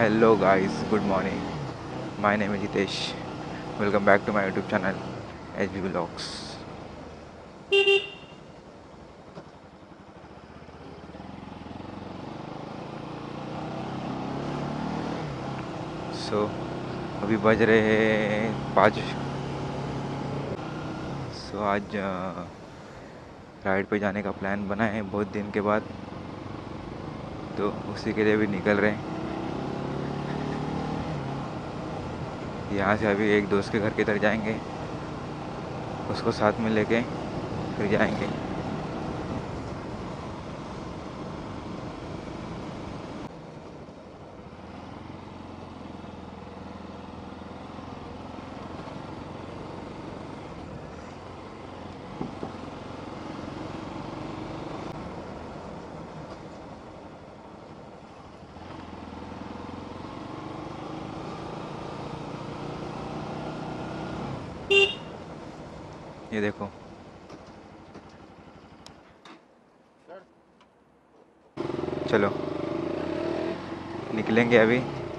Hello guys, good morning. My name is Hitesh. Welcome back to my YouTube channel HB Vlogs. So अभी बज रहे हैं 5। आज ride पे जाने का प्लान बना है बहुत दिन के बाद, तो उसी के लिए भी निकल रहे हैं। यहाँ से अभी एक दोस्त के घर की तरफ जाएंगे, उसको साथ में लेके फिर जाएंगे। ये देखो, चलो निकलेंगे अभी।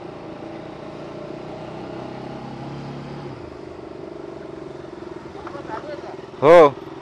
हो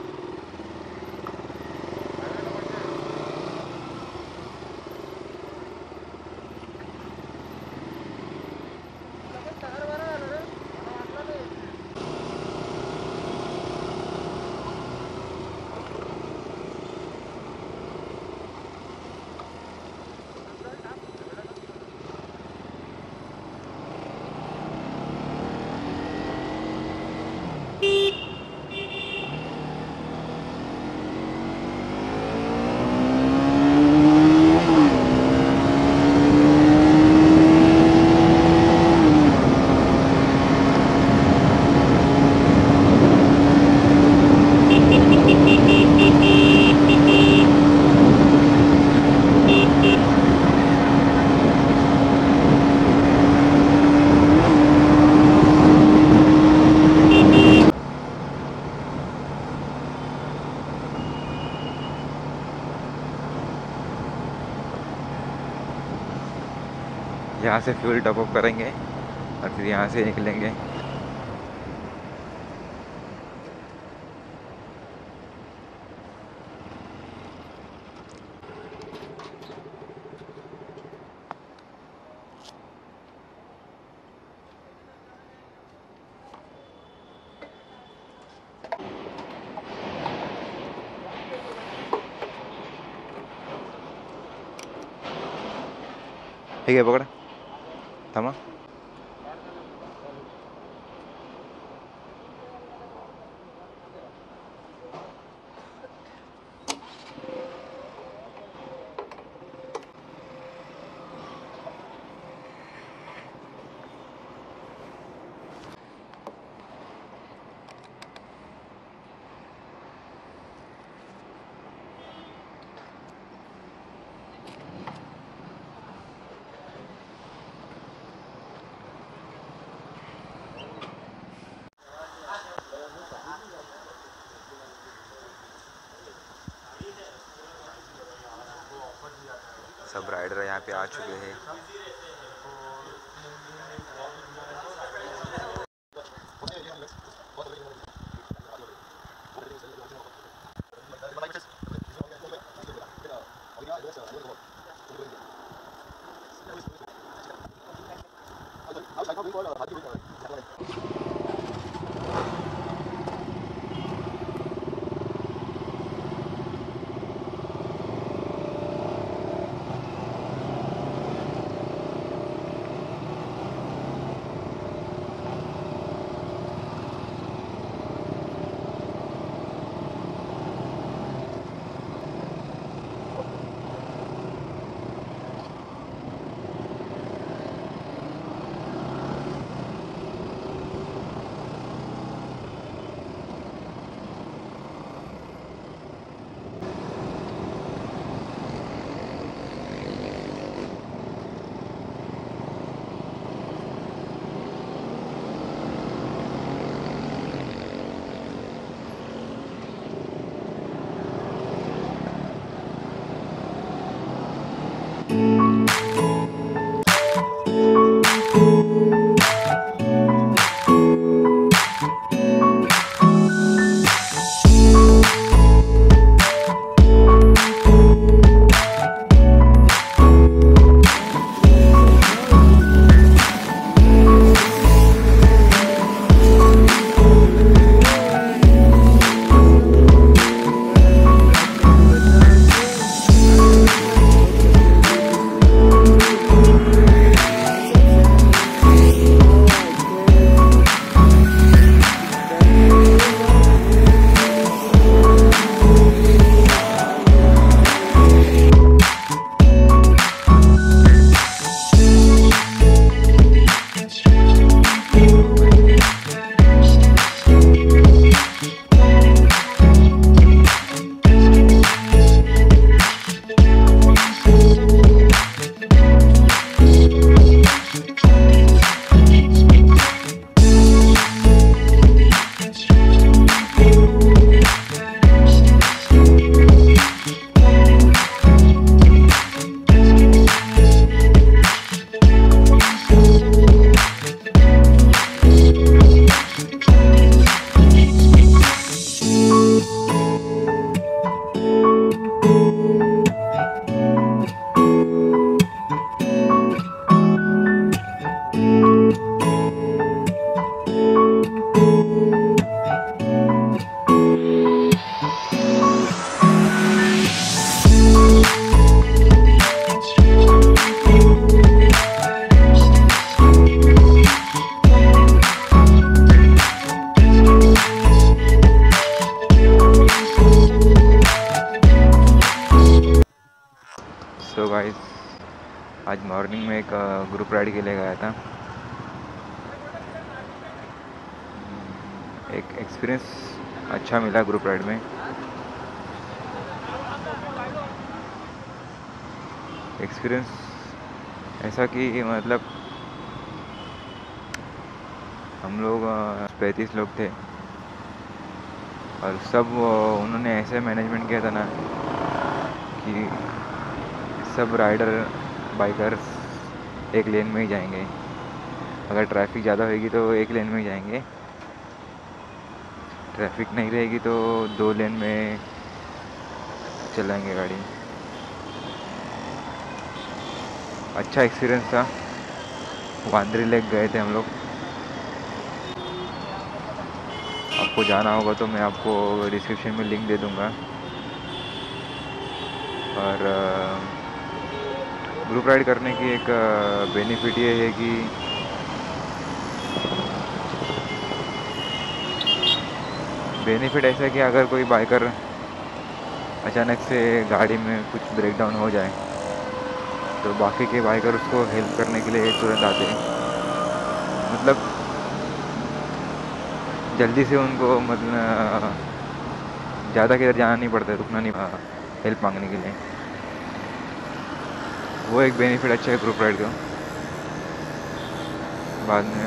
यहाँ से फ्यूल टॉपअप करेंगे और फिर यहाँ से निकलेंगे। ठीक है, पकड़, थमा। सब राइडर यहाँ पे आ चुके हैं। दार्जिलिंग में एक ग्रुप राइड के लिए गया था। एक एक्सपीरियंस अच्छा मिला ग्रुप राइड में। एक्सपीरियंस ऐसा कि मतलब हम लोग 35 लोग थे, और सब उन्होंने ऐसे मैनेजमेंट किया था ना कि सब राइडर बाइकर्स एक लेन में ही जाएंगे। अगर ट्रैफिक ज़्यादा होगी तो एक लेन में ही जाएंगे, ट्रैफिक नहीं रहेगी तो 2 लेन में चलाएंगे गाड़ी। अच्छा एक्सपीरियंस था। वांद्री लेक गए थे हम लोग। आपको जाना होगा तो मैं आपको डिस्क्रिप्शन में लिंक दे दूँगा। और ग्रुप राइड करने की एक बेनिफिट ये है कि बेनिफिट ऐसा है कि अगर कोई बाइकर अचानक से गाड़ी में कुछ ब्रेकडाउन हो जाए तो बाकी के बाइकर उसको हेल्प करने के लिए तुरंत आते हैं। मतलब जल्दी से उनको मतलब ज़्यादा किधर जाना नहीं पड़ता है, रुकना नहीं हेल्प मांगने के लिए। वो एक बेनिफिट अच्छा है ग्रुप राइड का। बाद में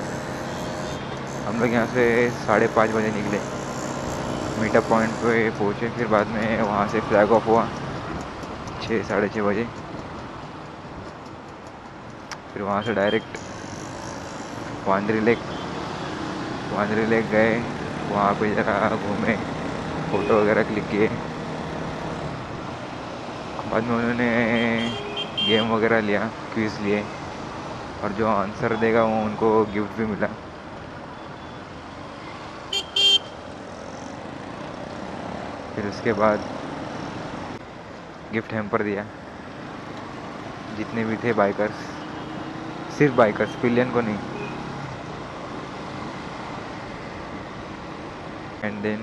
हम लोग यहाँ से 5:30 बजे निकले, मीटअप पॉइंट पे पहुँचे। फिर बाद में वहाँ से फ्लैग ऑफ हुआ 6 साढ़े 6 बजे। फिर वहाँ से direct Wandri lake Wandri lake गए। वहाँ पे ज़रा घूमे, फ़ोटो वगैरह क्लिक किए। बाद में उन्होंने गेम वगैरह लिया, क्विज़ लिए, और जो आंसर देगा वो उनको गिफ्ट भी मिला। फिर उसके बाद गिफ्ट हैम्पर दिया जितने भी थे बाइकर्स, सिर्फ बाइकर्स, पिलियन को नहीं। एंड देन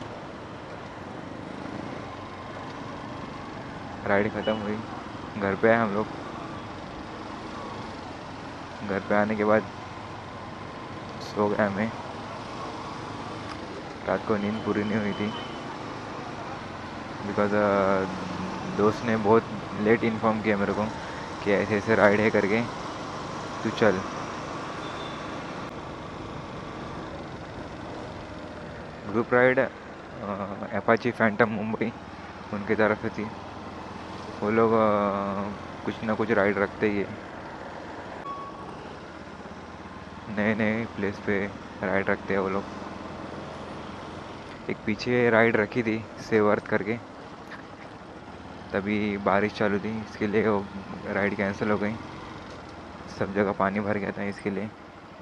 राइड ख़त्म हुई, घर पे आए हम लोग। घर पे आने के बाद सो गया मैं। रात को नींद पूरी नहीं हुई थी बिकॉज़ दोस्त ने बहुत लेट इन्फॉर्म किया मेरे को कि ऐसे ऐसे राइड है करके, तू चल। Group ride Apache Phantom Mumbai उनकी तरफ से थी। वो लोग कुछ ना कुछ राइड रखते ही है, नए नए प्लेस पे राइड रखते हैं वो लोग। एक पीछे राइड रखी थी सेव अर्थ करके, तभी बारिश चालू थी, इसके लिए वो राइड कैंसिल हो गई। सब जगह पानी भर गया था इसके लिए।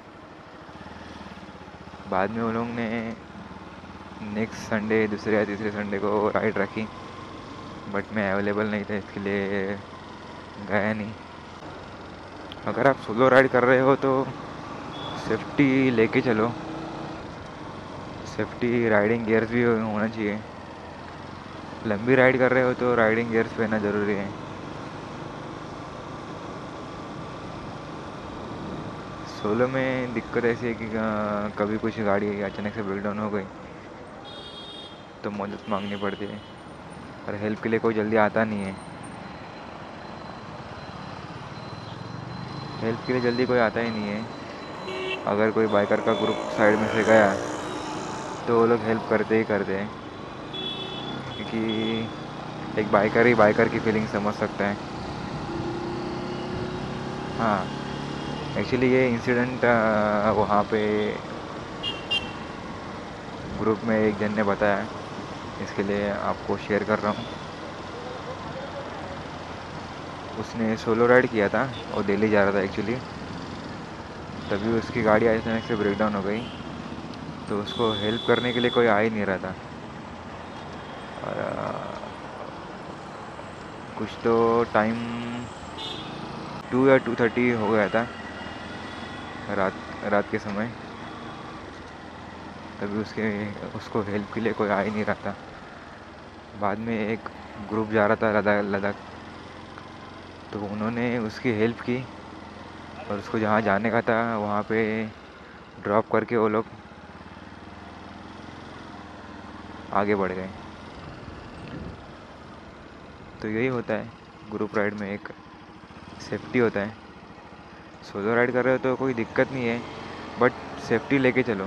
बाद में वो लोग ने नेक्स्ट संडे, दूसरे या तीसरे संडे को राइड रखी, बट मैं अवेलेबल नहीं था, इसके लिए गया नहीं। अगर आप सोलो राइड कर रहे हो तो सेफ्टी लेके चलो। सेफ्टी राइडिंग गियर्स भी होना चाहिए। लंबी राइड कर रहे हो तो राइडिंग गियर्स पहनना ज़रूरी है। सोलो में दिक्कत ऐसी है कि कभी कुछ गाड़ी अचानक से ब्रेक डाउन हो गई तो मदद मांगनी पड़ती है, और हेल्प के लिए कोई जल्दी आता नहीं है। हेल्प के लिए जल्दी कोई आता ही नहीं है। अगर कोई बाइकर का ग्रुप साइड में से गया तो वो लोग हेल्प करते ही करते हैं, क्योंकि एक बाइकर ही बाइकर की फीलिंग समझ सकता है। हाँ, एक्चुअली ये इंसिडेंट वहाँ पे ग्रुप में एक जन ने बताया, इसके लिए आपको शेयर कर रहा हूँ। उसने सोलो राइड किया था, वो दिल्ली जा रहा था एक्चुअली। तभी उसकी गाड़ी अचानक से ब्रेक डाउन हो गई, तो उसको हेल्प करने के लिए कोई आ ही नहीं रहा था। और कुछ तो टाइम 2 या 2:30 हो गया था, रात रात के समय। तभी उसको हेल्प के लिए कोई आ ही नहीं रहा था। बाद में एक ग्रुप जा रहा था लद्दाख लद्दाख तो उन्होंने उसकी हेल्प की और उसको जहाँ जाने का था वहाँ पे ड्रॉप करके वो लोग आगे बढ़ गए। तो यही होता है ग्रुप राइड में, एक सेफ्टी होता है। सोलो राइड कर रहे हो तो कोई दिक्कत नहीं है, बट सेफ्टी लेके चलो।